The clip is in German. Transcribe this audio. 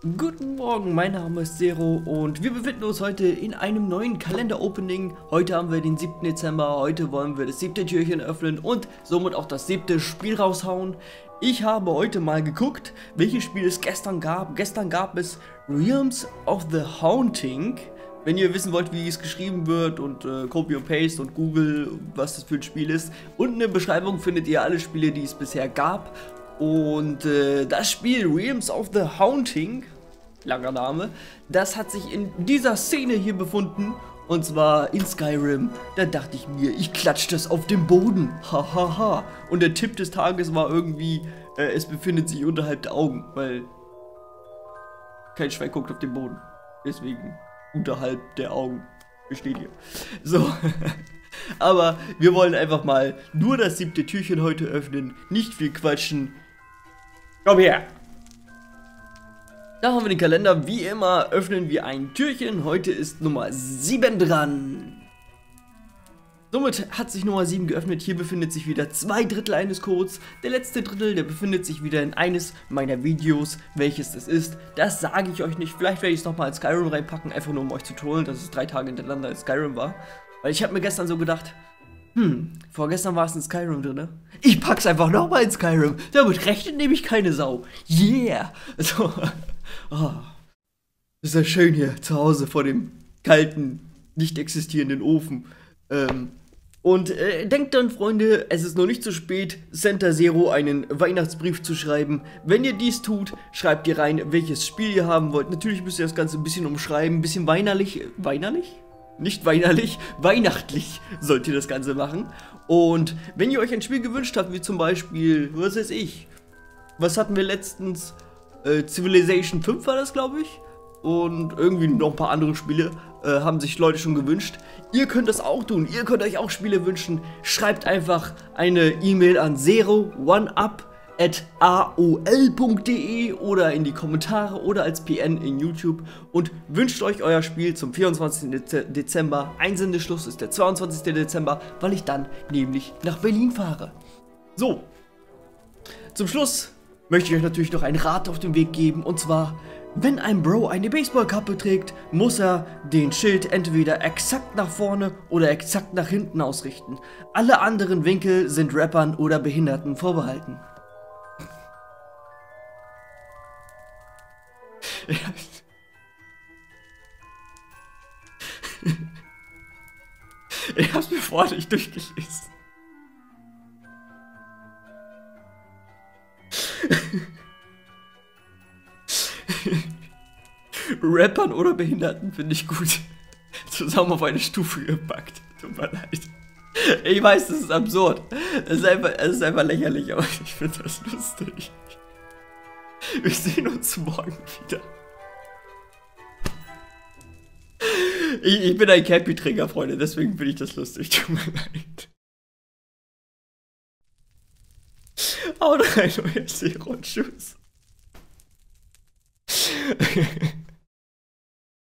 Guten Morgen, mein Name ist Zero und wir befinden uns heute in einem neuen Kalender-Opening. Heute haben wir den 7. Dezember, heute wollen wir das 7. Türchen öffnen und somit auch das 7. Spiel raushauen. Ich habe heute mal geguckt, welches Spiel es gestern gab. Gestern gab es Realms of the Haunting. Wenn ihr wissen wollt, wie es geschrieben wird und Copy und Paste und Google, was das für ein Spiel ist. Unten in der Beschreibung findet ihr alle Spiele, die es bisher gab. Und das Spiel Realms of the Haunting, langer Name, das hat sich in dieser Szene hier befunden. Und zwar in Skyrim. Da dachte ich mir, ich klatsche das auf dem Boden. Hahaha. Und der Tipp des Tages war irgendwie, es befindet sich unterhalb der Augen. Weil kein Schwein guckt auf den Boden. Deswegen unterhalb der Augen. Besteht hier. So. Aber wir wollen einfach mal nur das 7. Türchen heute öffnen. Nicht viel quatschen. Komm her! Da haben wir den Kalender. Wie immer öffnen wir ein Türchen. Heute ist Nummer 7 dran. Somit hat sich Nummer 7 geöffnet. Hier befindet sich wieder 2/3 eines Codes. Der letzte Drittel, der befindet sich wieder in eines meiner Videos. Welches das ist, das sage ich euch nicht. Vielleicht werde ich es nochmal in Skyrim reinpacken, einfach nur um euch zu trollen, dass es 3 Tage hintereinander in Skyrim war. Weil ich habe mir gestern so gedacht, vorgestern war es in Skyrim drin. Ich pack's einfach nochmal in Skyrim. Damit rechnet nämlich keine Sau. Yeah! So. Oh. Ist ja schön hier zu Hause vor dem kalten, nicht existierenden Ofen. Denkt dann, Freunde, es ist noch nicht zu spät, Santa Zero einen Weihnachtsbrief zu schreiben. Wenn ihr dies tut, schreibt ihr rein, welches Spiel ihr haben wollt. Natürlich müsst ihr das Ganze ein bisschen umschreiben, ein bisschen weinerlich. Weinerlich? Nicht weinerlich, weihnachtlich sollt ihr das Ganze machen. Und wenn ihr euch ein Spiel gewünscht habt, wie zum Beispiel, was weiß ich, was hatten wir letztens? Civilization 5 war das, glaube ich. Und irgendwie noch ein paar andere Spiele haben sich Leute schon gewünscht. Ihr könnt das auch tun, ihr könnt euch auch Spiele wünschen. Schreibt einfach eine E-Mail an zero1up@aol.de oder in die Kommentare oder als PN in YouTube und wünscht euch euer Spiel zum 24. Dezember. Einsendeschluss ist der 22. Dezember, weil ich dann nämlich nach Berlin fahre. So, zum Schluss möchte ich euch natürlich noch einen Rat auf den Weg geben, und zwar: Wenn ein Bro eine Baseballkappe trägt, muss er den Schild entweder exakt nach vorne oder exakt nach hinten ausrichten. Alle anderen Winkel sind Rappern oder Behinderten vorbehalten. Ich hab's mir vorher nicht durchgelesen. Rappern oder Behinderten finde ich gut. Zusammen auf eine Stufe gepackt. Tut mir leid. Ich weiß, das ist absurd. Es ist einfach lächerlich, aber ich finde das lustig. Wir sehen uns morgen wieder. Ich bin ein Cappy-Träger, Freunde, deswegen finde ich das lustig. Tut mir leid. Haut rein, euer Zero und tschüss.